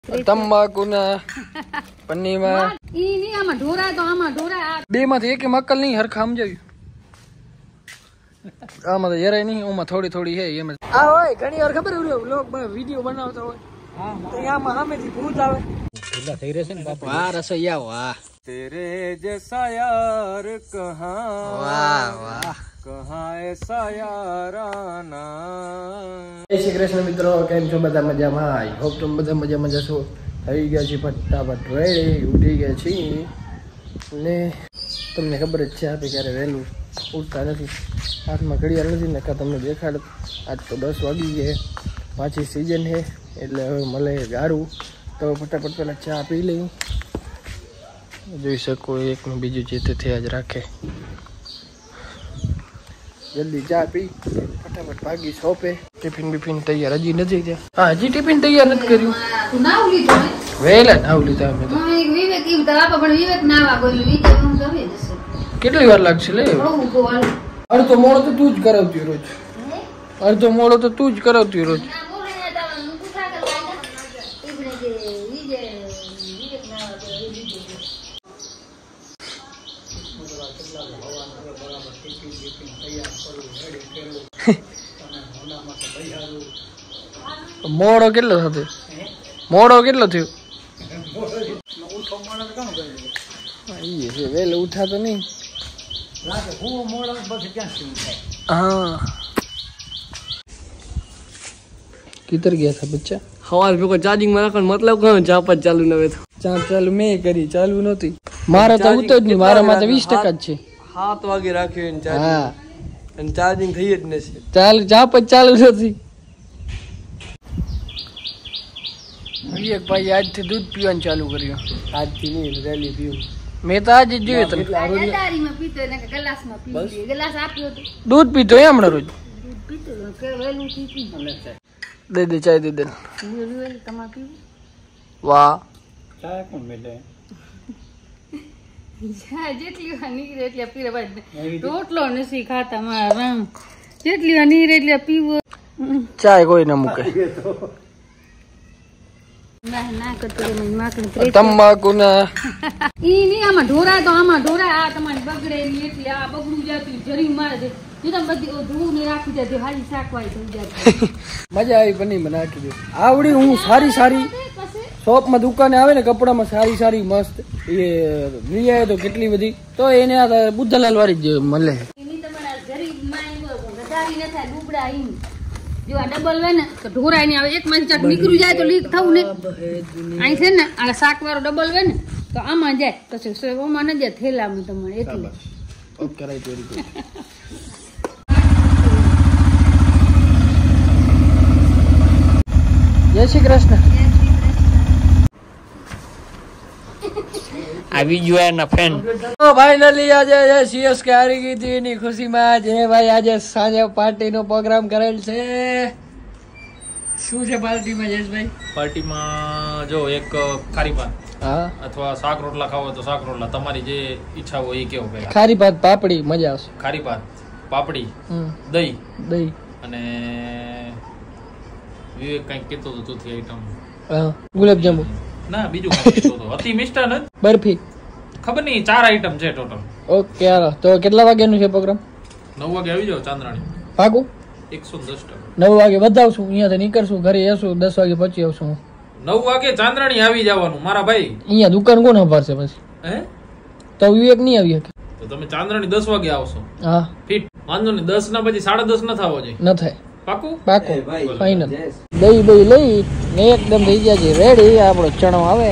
તંબાકુના પન્નીમાં ઈ ની આમાં ઢોરા તો આમાં ઢોરા બે માંથી એક અક્કલ નહીં હરખા સમજાવ્યું. આમાં તો જરાય નહીં, ઓમાં થોડી થોડી હે એમ. આ હોય ઘણી વાર ખબર લોક વિડિયો બનાવતા હોય તો આમાં સામેથી ભૂત આવે. ઢીલા થઈ રહેશે ને બાપા. વાહ રસોઈયા વાહ. તેરે જૈસા યાર કહાં. વાહ વાહ. કહાં એસા યારાના. જય શ્રી કૃષ્ણ મિત્રો, કેમ છો બધા? મજામાં? આઈ હોપ તમે બધા મજામાં જશો. થઈ ગયા છે ફટાફટ રેડી, ઉઠી ગયા છીએ ને તમને ખબર જ છે આપણે ક્યારે વહેલું ઉઠતા નથી. હાથમાં ઘડિયાળ નથી ને તમને દેખાડ. આજ તો 10 વાગી ગયા, પાછી સિઝન છે એટલે હવે મળે ગારું. તો ફટાફટ પહેલાં ચા પી લઈ. જોઈ શકો એકનું બીજું જે તે થયા જ રાખે. જલ્દી ચા પી ફટાફટ ભાગી શોપે. ટિફિન બિફિન તૈયાર હજી નથી થયા. હા હજી ટિફિન તૈયાર નથી કર્યું. નાવ લીધો વહેલા નાવ લીધા અમે તો. વિવેક ઈ તરાપા પણ વિવેક નાવા ગયો ઈ તો હું ગમે જશે. કેટલી વાર લાગશે લે? અડધો મોડો તો તું જ કરાવતી રોજ. અડધો મોડો તો તું જ કરાવતી રોજ. મોડો કેટલો થયો? મોડો કેટલો થયો? વેલો ઉઠાતો નહીં. હા કિધર ગયા था बच्चा? हवाल पे चार्जिंग में रखन मतलब कौन चाप चालू न तो ચાલ ચાલુ મેં કરી, ચાલુ નહોતી. મારા તો ઉતો જ નહીં, મારામાં તો 20% જ છે. 7 વાગે રાખ્યો ને હા અને ચાર્જિંગ થઈ જ નથી. ચાલ ચાપ જ ચાલુ નથી. એક ભાઈ આજથી દૂધ પીવાનું ચાલુ કર્યું. આજથી નહીં રેલી પીવું. મેં તો આજે જ જોયું તને ગદારીમાં પીતો ને ગ્લાસમાં પી ગ્લાસ આપ્યો તો દૂધ પીતો એમ હમણાં રોજ. દૂધ પીતો કે વેલું પીતી દે દે ચાય દે દે. વેલું તમા પીવું. વાહ ચાય કોણ મેલે? જેટલી વાર નીકળે એટલે પીરે ભાઈ. રોટલો નથી ખાતા મારા રામ. જેટલી વાર નીકળે એટલે પીવો. ચાય કોઈ ના મૂકે. ના કરતો મને માખણ તંબાકુના ઈ ની આમાં ઢોરા તો આમાં ઢોરા. આ તમારી બગડે ની એટલે આ બગડું જાતું જરી મારે દે. જો તમે બધી ધૂળ ને રાખી દે હાલી શાકવાય થઈ જાય. મજા આવી પનીર માં નાખી દે. આવડી હું સારી સારી શોપમાં દુકાને આવે ને કપડામાં સારી સારી મસ્ત એ લઈ આવે તો કેટલી બધી તો એને બુદ્ધલાલ વાળી જ મળે. એની તમારા જરી માં ગધારી ન થાય ડૂબડા ઈ. જો આ ડબલ હોય ને તો ઢોરાય ની આવે. એક માં ચાટ નીકળી જાય તો લીક થવું ને. અહીં છે ને આ શાક વાળો ડબલ હોય ને તો આમાં જાય પછી ઓમાં ન જાય થેલામાં તમારે એટલે. Okay right very good. જય શ્રી કૃષ્ણ. આવી ગયો એના ફેન. તો ફાઇનલી આજે સીએસકે હારી ગઈ હતી એની ખુશીમાં જે ભાઈ આજે સાંજે પાર્ટીનો પ્રોગ્રામ કરેલ છે. શું છે પાર્ટીમાં જયેશભાઈ? પાર્ટીમાં જો એક ખારી ભાત હા અથવા શાક રોટલા ખાવો તો શાક રોટલા, તમારી જે ઈચ્છા હોય એ કેવો. પેલા ખારી ભાત પાપડી મજા આવશે. ખારી ભાત પાપડી દહીં દહીં અને વિવેક કઈક કેતો હતો ચોથી આઈટમ. હા ગુલાબજાંબુ ના બીજું કઈક કેતો હતો. અતિ મિષ્ટાન જ બરફી ખબર નહીં. 4 આઈટમ છે ટોટલ. ઓકે હાલો તો કેટલા વાગ્યાનું છે પ્રોગ્રામ? 9 વાગે આવી જાવ ચાંદરાણી. પાકું 110%. 9 વાગે વધાવશું, અહીંયાથી નીકળશું, ઘરે જશું 10 વાગે પહોંચી આવશું. 9 વાગે ચાંદરાણી આવી જવાનું મારા ભાઈ. અહીંયા દુકાન કોણ સંભાળશે પછી? હે તો વિવેક નહીં આવી શકે. તો તમે ચાંદરાણી 10 વાગે આવશો. હા ફિટ વાંધો નહીં. 10 ના પછી 10:30 ન થવો જોઈએ. ન થાય. પાકું પાકું ફાઈનલ. દહીં બહી લઈ ને એકદમ થઈ ગયા છે રેડી. આપણો ચણો આવે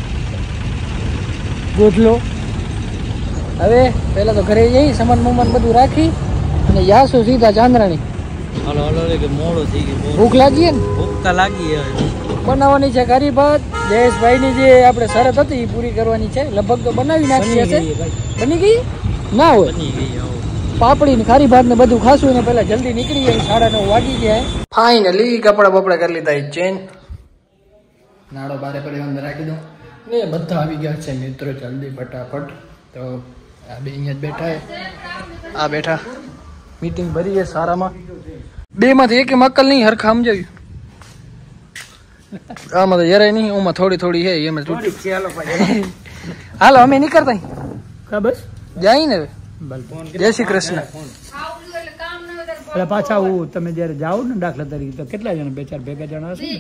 ગોધલો. હવે પેલા તો ઘરે જઈ સામાન મમાન બધું રાખી અને જાશું સીધા ચાંદરાણી. હલો હલો કે મોડો થઈ ગયો. ભૂખ લાગી ને? ભૂખ તો લાગી હવે. બનાવવાની છે ખારી ભાત. જયેશભાઈની જે આપણે શરત હતી એ પૂરી કરવાની છે. લગભગ તો બનાવી નાખી હશે. બની ગઈ ના હોય? બની ગઈ. પાપડી ને ખારી ભાત ને બધું ખાશું ને પેલા જલ્દી નીકળી જાય. 9:30 વાગી ગયા. ફાઇનલી કપડા બપડા કરી લીધા. ચેન્જ નાડો બારે પર અંદર રાખી દો ને બધા આવી ગયા છે મિત્રો. જલ્દી ફટાફટ. તો આ બે અહીંયા જ બેઠા. આ બેઠા મીટિંગ ભરી છે સારામાં. બે માંથી એક અક્કલ નહીં હરખા સમજાવ્યું. આમાં તો જરાય નહીં, ઓમાં થોડી થોડી હે એમ તૂટી. હાલો અમે નીકળતા કા બસ જાય ને. જય શ્રી કૃષ્ણ. એટલે પાછા હું તમે જયારે જાઓ ને દાખલા તરીકે તો કેટલા જણા 2-4 ભેગા જણા હશે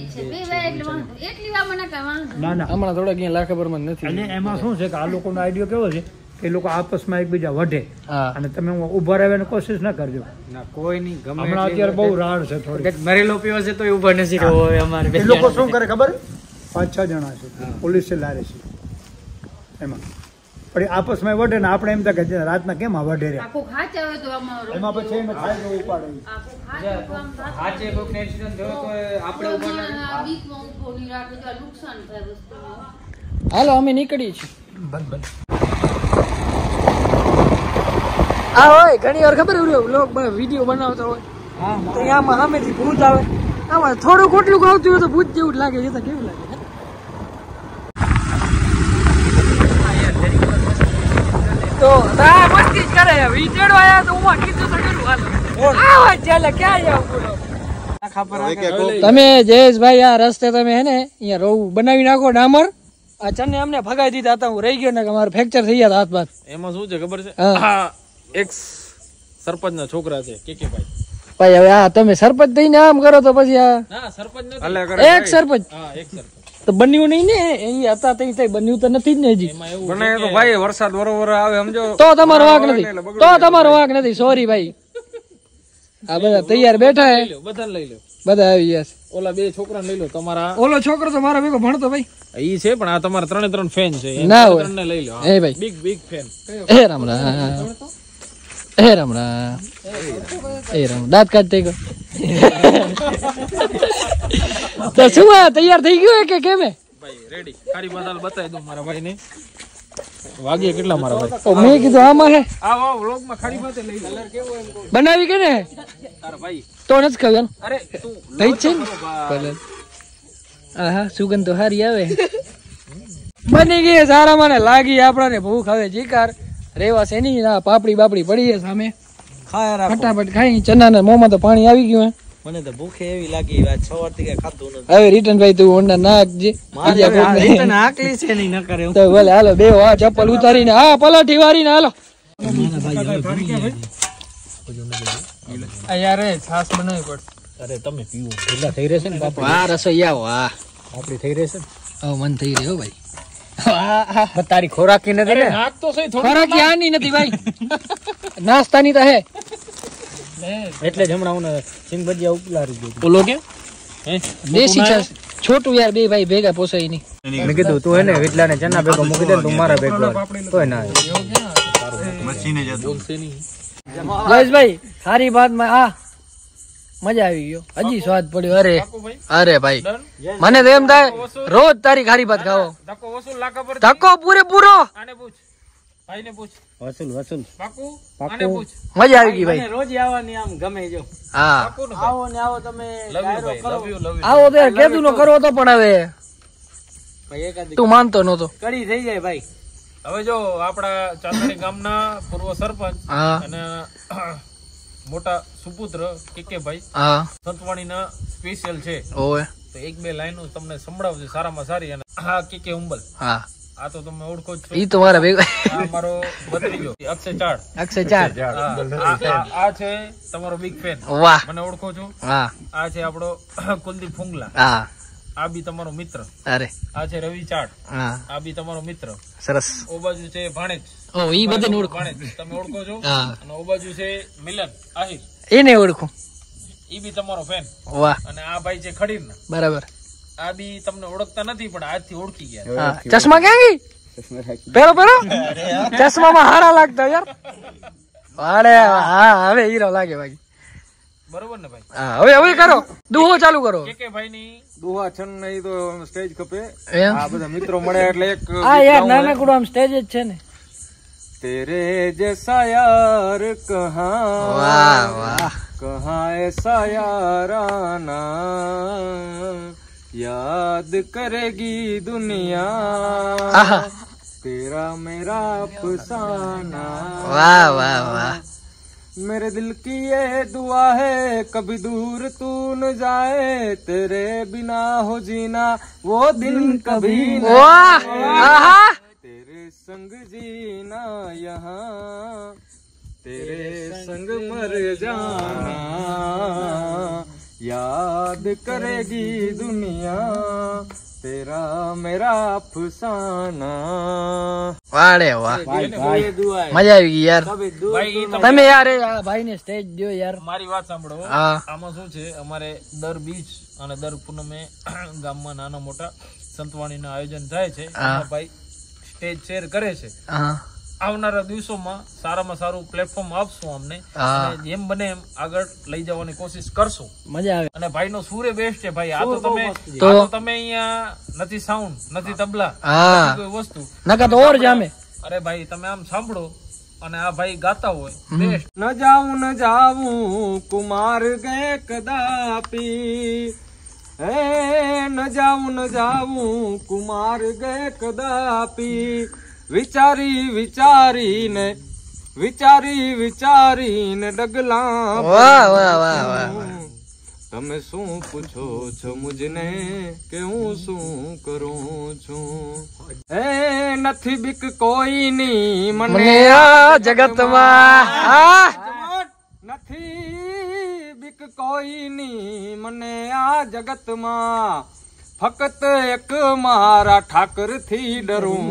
ના ના હમણાં થોડા ક્યાં લાખ ખબરમાં નથી. અને એમાં શું છે કે આ લોકોનો આઈડિયો કેવો છે કે લોકો આપસમાં એકબીજા વઢે હા અને તમે ઉભા રહેવાની કોશિશ ના કરજો. ના કોઈ નહીં, ગમે હમણાં અત્યારે બહુ રાડ છે થોડી. મરેલો પીવો છે તો ઉભા નથી રહેવો હવે અમારે. એ લોકો શું કરે ખબર 5-6 જણા છે પોલીસે લારે છે એમાં પણ આપસમાં વઢે ને આપણે એમ થાય કે રાતના કેમ આ વઢે રહ્યા એમાં પછી એને ખાઈ ગયો ઉપાડે. હાચે કોઈક એક્સિડન્ટ થયો તો આપણે ઉભા ના હાલો અમે નીકળીએ છીએ. હા હોય ઘણી વાર ખબર લોક વિડીયો બનાવતા હોય તો આમાં સામેથી ભૂત આવે, આમાં થોડું કોટલું આવતું હોય તો ભૂત જેવું જ લાગે છે. તો કેવું લાગે તો ના મસ્તી જ કરે. વિચેડો આયા તો હું કીધું તો ખરું હાલો આવા ચાલે ક્યાં જાવ બોલો. તમે જયેશભાઈ આ રસ્તે તમે હે ને અહીંયા રોવ બનાવી નાખો ડામર. આ ચને અમને ભગાઈ દીધા હતા, હું રહી ગયો ને કે મારે ફ્રેક્ચર થઈ ગયા હાથ બાદ. એમાં શું છે ખબર છે, હા. એક સરપંચ ના છોકરા છે કે ભાઈ. ભાઈ હવે આ તમે સરપંચ થઈને આમ કરો તો પછી આ ના સરપંચ નથી, એક સરપંચ હા એક સરપંચ તો બન્યું નહીં ને એ હતા તઈ બન્યું તો નથી જ ને હજી. એમાં એવું બને તો ભાઈ વરસાદ બરોબર આવે સમજો તો તમારો વાંક નથી, તો તમારો વાંક નથી. સોરી ભાઈ. આ બધા તૈયાર બેઠા હે, બધાને લઈ લો, બધા આવી ગયા છે. ઓલા બે છોકરાને લઈ લો. તમારા ઓલો છોકરો તો મારો ભેગો ભણતો ભાઈ ઈ છે પણ આ તમારા 3 ફેન છે, ના હોય. ત્રણને લઈ લો. એ ભાઈ બિગ ફેન. એ રામ રામ, એ રામ રામ, એ રામ. દાંત કાઢ ગયો તો શું આ તૈયાર થઈ ગયો કે કેમ? ભાઈ રેડી ખારી બદાલ બતાવી દઉં મારા ભાઈને. વાગ્યે કેટલા મારા ભાઈ? તો મેં કીધું આમાં હે આ વ્લોગ માં ખારી બાતે લઈ કલર કેવો એમ કહું. બનાવી કે ને તારા ભાઈ તો નથી ખાવ્યું. અરે તું થઈ છે ને કલર. આહા સુગંધ તો સારી આવે. બની ગઈ સારા મને લાગી. આપણાને ભૂખ હવે જીકાર રેવા છે નહીં. ના પાપડી બાપડી પડી છે સામે, ફટાફટ ખાઈ. ચનાના મોંમાં તો પાણી આવી ગયું હે. મને તો ભૂખે એવી લાગી વાત સવારથી કે ખાધું નથી. હવે રિટર્ન ભાઈ તું ઓંડા નાખજે. રિટર્ન આકલી છે નહીં ન કરે તો ભલે હાલો બે આ ચપ્પલ ઉતારીને હા પલાઠી વારીને હાલો. યાર છાસ બનાવી પડ. અરે તમે પીવો ઢીલા થઈ રહેશે ને બાપા. વાહ રસોઈયા વાહ આપડી થઈ રહેશે ને. હવે મન થઈ રહ્યો ભાઈ. તારી ખોરાકી નથી ને. નાક તો સહી થોડું. ખોરાક આની નથી ભાઈ, નાસ્તાની તો હે. એટલે જ હમણાં હું સિંગ ભજીયા ઉપલારી ગયો. ઓલો કે હે દેશી છાસ છોટું યાર બે ભાઈ ભેગા પોસાય નહીં. મેં કીધું તું એને વિટલા ને ચના ભેગો મૂકી દે ને તું મારા ભેગો તોય ના જયેશભાઈ સારી વાત માં આ મજા આવી ગયો. હજી સ્વાદ પડ્યો. અરે અરે ભાઈ મને તો એમ થાય રોજ તારી ખારી ભાત ખાવો. ધક્કો વસૂલ લાખા પર ધક્કો પૂરેપૂરો. આને પૂછ, ભાઈને પૂછ. વસૂલ પાકું આને પૂછ. મજા આવી ગઈ ભાઈ. રોજ આવવાની આમ ગમે જો હા પાકું ને આવો ને આવો તમે લવ યુ ભાઈ, લવ યુ લવ યુ. આવો તો યાર કેતું નો કરવો તો પણ હવે ભાઈ એકાદી તું માનતો નતો. કડી થઈ જાય ભાઈ. હવે જો આપણા ચાંદણી ગામના પૂર્વ સરપંચ હા અને મોટા સુપુત્ર કે ભાઈ હા સંતવાણીના સ્પેશિયલ છે, ઓય તો એક બે લાઈનો તમને સંભળાવજો સારામાં સારી. અને હા કે ઉંબલ હા આ તો તમે ઓળખો જ છો. ઈ તો મારા ભેગા આ મારો ભત્રીજો અક્ષય ચાડ. અક્ષય ચાર. આ છે તમારો બિગ ફેન, વાહ મને ઓળખો છો. હા આ છે આપણો કુલદીપ ફુંગલા, હા આ બી તમારો મિત્ર. અરે આ છે રવિ ચાડ, હા આ બી તમારો મિત્ર. સરસ. ઓ બાજુ છે ભાણેજ, ઓ ઈ બધાને ઓળખું. ભાણેજ તમે ઓળખો છો. હા અને ઓ બાજુ છે મિલન આહિર, એને ઓળખું. ઈ બી તમારો ફેન. વાહ અને આ ભાઈ છે ખડીરના, બરાબર. આ બી તમને ઓળખતા નથી પણ આજથી ઓળખી ગયા. હા ચશ્મા ક્યાં ગઈ? પેરો પેરો ચશ્મામાં હારા લાગતા યાર. અરે હા હવે હીરો લાગે ભાઈ. બરોબર ને ભાઈ? હા હવે કરો દુહો ચાલુ કરો. કે ભાઈ ની દુહા છન નહીં તો સ્ટેજ ખપે. એમ આ બધા મિત્રો મળે એટલે એક હા યાર નાનકડું આમ સ્ટેજ જ છે ને. તેરે જૈસા યાર કહા વાહ વાહ કહા એસા યારાના યાદ કરેગી દુનિયા આહા તેરા મેરા અફસાના. વાહ વાહ વાહ. मेरे दिल की ये दुआ है कभी दूर तू न जाए तेरे बिना हो जीना वो दिन कभी न आए तेरे संग जीना यहाँ तेरे संग मर जाना याद करेगी दुनिया तेरा मेरा अफसाना વાડે વાહ મજા આવી ગઈ યાર તમે યાર આ ભાઈને સ્ટેજ દો યાર મારી વાત સાંભળો હા આમાં શું છે અમારે દર બીજ અને દર પૂનમે ગામમાં નાના મોટા સંતવાણીના આયોજન થાય છે એમાં ભાઈ સ્ટેજ શેર કરે છે હા આવનારા દિવસોમાં સારામાં સારું પ્લેટફોર્મ આપશું અમને અને જેમ બને એમ આગળ લઈ જવાની કોશિશ કરશું મજા આવે અને ભાઈ નો સૂરે બેસ્ટ છે ભાઈ આ તો તમે અહીંયા નથી સાઉન્ડ નથી તબલા હા કોઈ વસ્તુ નકા તો ઓર જામે અરે ભાઈ તમે આમ સાંભળો અને આ ભાઈ ગાતા હોય બેસ્ટ ન જાવું કુમાર ગે કદાપી હે ન જાવું કુમાર ગે કદાપી વિચારીને ડગલા વાહ વાહ વાહ વાહ તમે શું પૂછો છો મુજને કે હું શું કરું છું હે નથી બીક કોઈની મને આ જગતમાં નથી બીક કોઈની મને આ જગતમાં ફક્ત એક મારા ઠાકર થી ડરું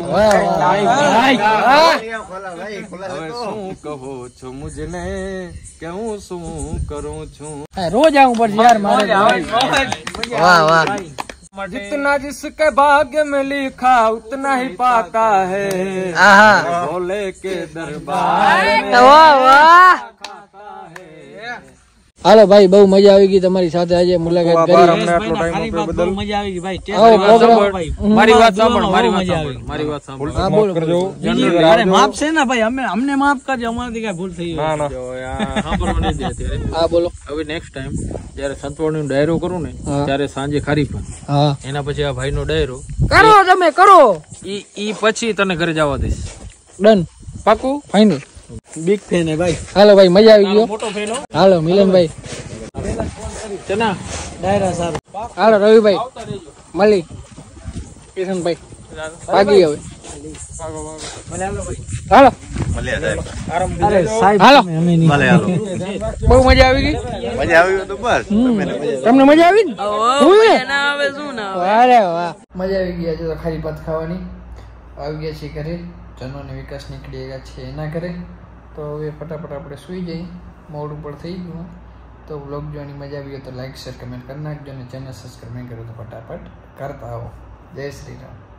હવે શું કહો છો મુજને કે હું શું કરું છું રોજ આવું પડશે યાર મારે વાહ વાહ जितना जिसके भाग्य में लिखा उतना ही पाता है भोले के दरबार વાહ વાહ હાલો ભાઈ બહુ મજા આવી ગઈ તમારી સાથે આજે મુલાકાત કરી મજા આવી ગઈ ભાઈ મારી વાત સાંભળો હા બોલો અરે માફ છે ને ભાઈ અમને માફ કરજો અમારાથી કઈ ભૂલ થઈ હા બોલો હવે નેક્સ્ટ ટાઈમ જયારે સંતવાણી ડાયરો કરું ને ત્યારે સાંજે ખારીપા હા એના પછી આ ભાઈ નો ડાયરો કરો તમે કરો ઈ પછી તને ઘરે જવા દઈશ ડન પાકું ફાઈનલ બિગ ફેન હે ભાઈ હાલો ભાઈ મજા આવી ગયો મોટો ફેનો હાલો મિલનભાઈ ચના ડાયરા સારું હાલો રવિભાઈ મળી કિશનભાઈ ભાગી હવે હાલો અરે સાહેબ હાલો બહુ મજા આવી ગઈ તમને મજા આવી ને અરે વાહ મજા આવી ગઈ આજે તો ખાલી ભાત ખાવાની આવી ગયા છીએ ઘરે જનોને વિકાસ નીકળી ગયા છે એના ઘરે તો હવે ફટાફટ આપણે સુઈ જઈએ મોડું પણ થઈ ગયું તો વ્લોગ જોવાની મજા આવી હોય તો લાઈક શેર કમેન્ટ કરી નાખજો અને ચેનલ સબસ્ક્રાઈબ નહીં કરો તો ફટાફટ કરતા આવો જય શ્રી રામ.